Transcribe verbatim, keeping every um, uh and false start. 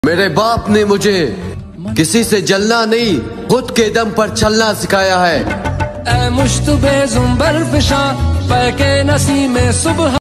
मेरे बाप ने मुझे किसी से जलना नहीं, खुद के दम पर चलना सिखाया है। ए मुश्तबे ज़ुंबर फिशा पैके नसी में सुबह